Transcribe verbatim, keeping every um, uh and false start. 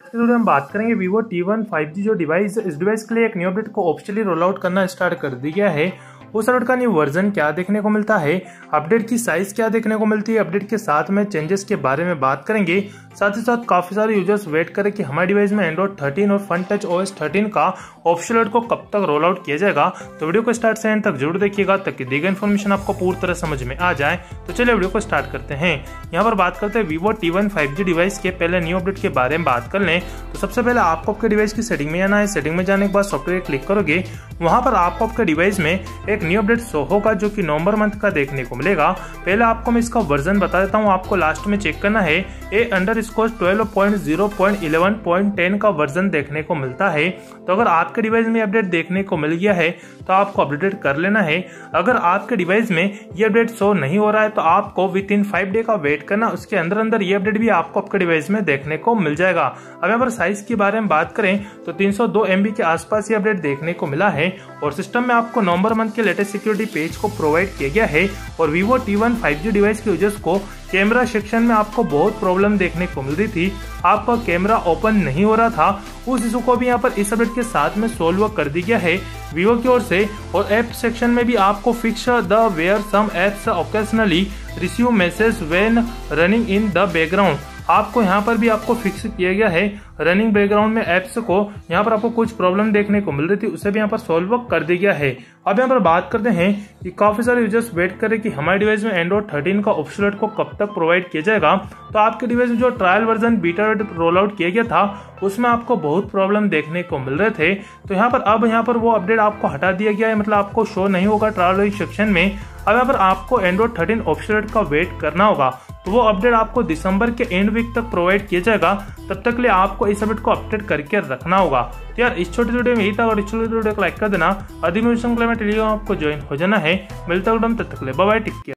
की वीडियो में बात करेंगे Vivo T one five G जो डिवाइस है, इस डिवाइस के लिए एक न्यू अपडेट को ऑफिशियली रोल आउट करना स्टार्ट कर दिया गया है। उस अपडेट का न्यू वर्जन क्या देखने को मिलता है, अपडेट की साइज क्या देखने को मिलती है, अपडेट के साथ में चेंजेस के बारे में बात करेंगे। साथ ही साथ काफी सारे यूजर्स वेट करें कि हमारे डिवाइस में एंड्रॉइड थर्टीन और फन टच ओएस थर्टीन का ऑफिशियल अपडेट को कब तक रोल आउट किया जाएगा। तो वीडियो को स्टार्ट से एंड तक जरूर देखिएगा ताकि दी गई इन्फॉर्मेशन आपको पूरी तरह समझ में आ जाए। तो चलिए वीडियो को स्टार्ट करते हैं। यहाँ पर बात करते हैं Vivo T one five G device के पहले न्यू अपडेट के बारे में बात कर लें तो सबसे पहले आपको आपके डिवाइस की सेटिंग में जाना है। सेटिंग में जाने के बाद सॉफ्टवेयर क्लिक करोगे, वहां पर आपको आपके डिवाइस में एक न्यू अपडेट शो होगा जो कि नवंबर मंथ का देखने को मिलेगा। पहले आपको मैं इसका वर्जन बता देता हूँ, आपको लास्ट में चेक करना है। A under score twelve point zero point eleven point ten का वर्जन देखने को मिलता है। तो अगर आपके डिवाइस में अपडेट देखने को मिल गया है तो आपको अपडेट कर लेना है। अगर आपके डिवाइस में ये अपडेट शो नहीं हो रहा है तो आपको विद इन फाइव डे का वेट करना, उसके अंदर अंदर ये अपडेट भी आपको आपके डिवाइस में देखने को मिल जाएगा। अब यहाँ पर साइज के बारे में बात करें तो तीन सौ दो एम बी के आसपास ये अपडेट देखने को मिला है और सिस्टम में आपको नवंबर मंथ के लेटेस्ट सिक्योरिटी पेज को प्रोवाइड किया गया है। और Vivo T one five G device के यूजर्स को कैमरा सेक्शन में आपको बहुत प्रॉब्लम देखने को मिल रही थी, आपका कैमरा ओपन नहीं हो रहा था। उस इशू को भी यहाँ पर इस अपडेट के साथ में सोल्व कर दिया गया है वीवो की ओर से। और ऐप सेक्शन में भी आपको fix the where some apps occasionally receive message when running in the background, आपको यहाँ पर भी आपको फिक्स किया गया है। रनिंग बैकग्राउंड में एप्स को यहाँ पर आपको कुछ प्रॉब्लम देखने को मिल रही थी, उसे भी यहाँ पर सॉल्व कर दिया गया है। अब यहाँ पर बात करते हैं कि काफी सारे यूजर्स वेट करें कि हमारे डिवाइस में एंड्रॉइड थर्टीन का ऑफिशियल अपडेट को कब तक प्रोवाइड किया जाएगा। तो आपके डिवाइस में जो trial version beta roll out किया गया था उसमें आपको बहुत प्रॉब्लम देखने को मिल रहे थे। तो यहाँ पर अब यहाँ पर वो अपडेट आपको हटा दिया गया है, मतलब आपको शो नहीं होगा ट्रायल सेक्शन में। अब यहाँ पर आपको एंड्रॉइड थर्टीन ऑफिशियल अपडेट का वेट करना होगा, तो वो अपडेट आपको दिसंबर के एंड वीक तक प्रोवाइड किया जाएगा। तब तक के लिए आपको इस अपडेट को अपडेट करके रखना होगा। तो यार इस छोटी वीडियो में यही था, और इस छोटी वीडियो को लाइक कर देना। अधिक टेलीग्राम आपको ज्वाइन हो जाना है। मिलता हूँ तब तक के लिए, बाय बाय, टेक केयर।